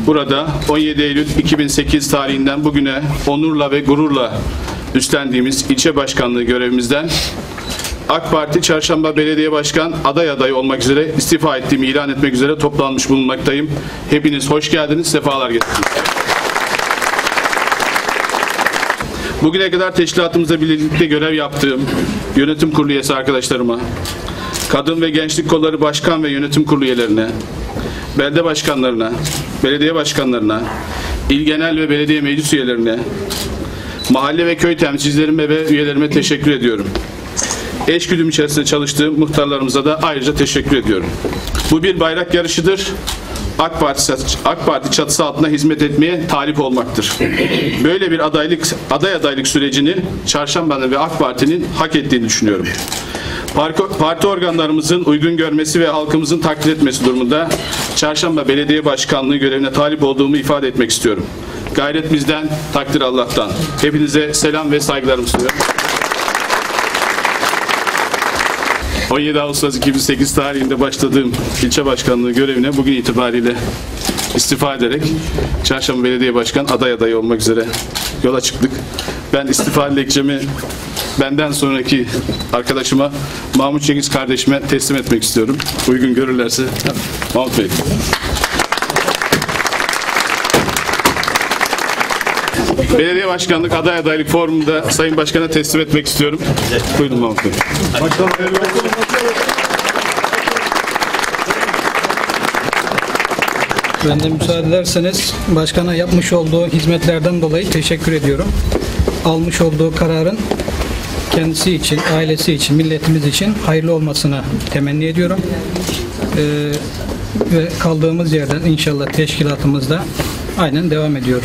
burada 17 Eylül 2008 tarihinden bugüne onurla ve gururla üstlendiğimiz ilçe başkanlığı görevimizden AK Parti Çarşamba Belediye Başkan adayı olmak üzere istifa ettiğimi ilan etmek üzere toplanmış bulunmaktayım. Hepiniz hoş geldiniz, sefalar getirdiniz. Bugüne kadar teşkilatımızla birlikte görev yaptığım yönetim kurulu üyesi arkadaşlarıma, kadın ve gençlik kolları başkan ve yönetim kurulu üyelerine, belde başkanlarına, belediye başkanlarına, il genel ve belediye meclis üyelerine, mahalle ve köy temsilcilerime ve üyelerime teşekkür ediyorum. Eşgüdüm içerisinde çalıştığım muhtarlarımıza da ayrıca teşekkür ediyorum. Bu bir bayrak yarışıdır. AK Parti çatısı altında hizmet etmeye talip olmaktır. Böyle bir aday adaylık sürecini Çarşamba'nın ve AK Parti'nin hak ettiğini düşünüyorum. Parti organlarımızın uygun görmesi ve halkımızın takdir etmesi durumunda Çarşamba Belediye Başkanlığı görevine talip olduğumu ifade etmek istiyorum. Gayret bizden, takdir Allah'tan. Hepinize selam ve saygılarımı sunuyorum. 17 Ağustos 2008 tarihinde başladığım ilçe başkanlığı görevine bugün itibariyle istifa ederek Çarşamba Belediye Başkan adayı olmak üzere yola çıktık. Ben istifa dilekçemi benden sonraki arkadaşıma Mahmut Cengiz kardeşime teslim etmek istiyorum. Uygun görürlerse. Mahmut Bey. Belediye Başkanlık adaylık formunda Sayın Başkan'a teslim etmek istiyorum. Buyurun Mahmut Bey. Ben de müsaade ederseniz başkana yapmış olduğu hizmetlerden dolayı teşekkür ediyorum. Almış olduğu kararın kendisi için, ailesi için, milletimiz için hayırlı olmasını temenni ediyorum. Ve kaldığımız yerden inşallah teşkilatımızda aynen devam ediyor.